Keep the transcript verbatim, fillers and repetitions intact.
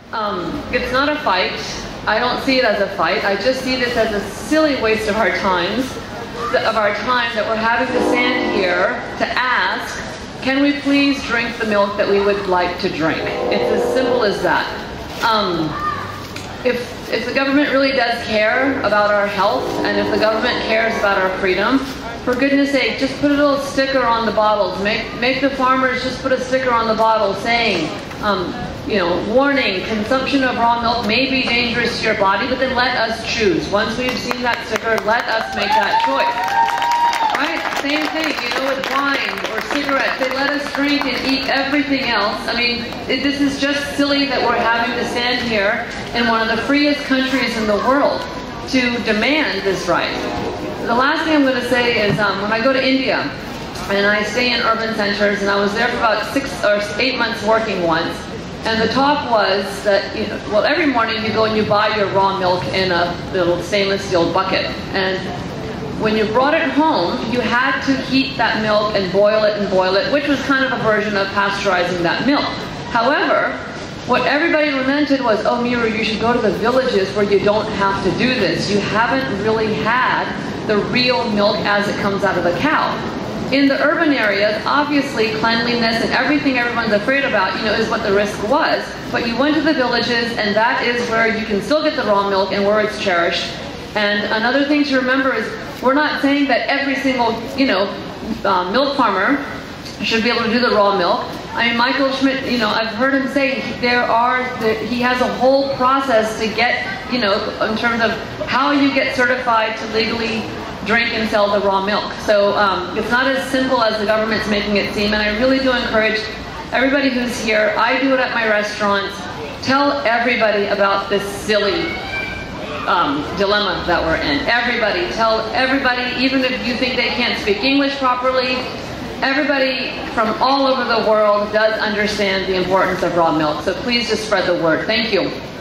Um, it's not a fight. I don't see it as a fight. I just see this as a silly waste of our times, of our time that we're having to stand here to ask, can we please drink the milk that we would like to drink? It's as simple as that. Um, if, if the government really does care about our health, and if the government cares about our freedom, for goodness sake, just put a little sticker on the bottles. Make, make the farmers just put a sticker on the bottle saying, um, you know, warning, consumption of raw milk may be dangerous to your body, but then let us choose. Once we've seen that sticker, let us make that choice. Right? Same thing, you know, with wine or cigarettes. They let us drink and eat everything else. I mean, it, this is just silly that we're having to stand here in one of the freest countries in the world to demand this right. The last thing I'm going to say is um, when I go to India, and I stay in urban centers, and I was there for about six or eight months working once, and the talk was that, you know, well, every morning you go and you buy your raw milk in a little stainless steel bucket, and when you brought it home, you had to heat that milk and boil it and boil it, which was kind of a version of pasteurizing that milk. However, what everybody lamented was, oh, Miru, you should go to the villages where you don't have to do this. You haven't really had the real milk as it comes out of the cow. In the urban areas, obviously cleanliness and everything everyone's afraid about, you know, is what the risk was. But you went to the villages, and that is where you can still get the raw milk and where it's cherished. And another thing to remember is we're not saying that every single, you know, uh, milk farmer should be able to do the raw milk. I mean, Michael Schmidt, you know, I've heard him say there are, there, he has a whole process to get, you know, in terms of how you get certified to legally drink and sell the raw milk. So um, it's not as simple as the government's making it seem, and I really do encourage everybody who's here, I do it at my restaurants, tell everybody about this silly um, dilemma that we're in. Everybody, tell everybody, even if you think they can't speak English properly, everybody from all over the world does understand the importance of raw milk. So please just spread the word. Thank you.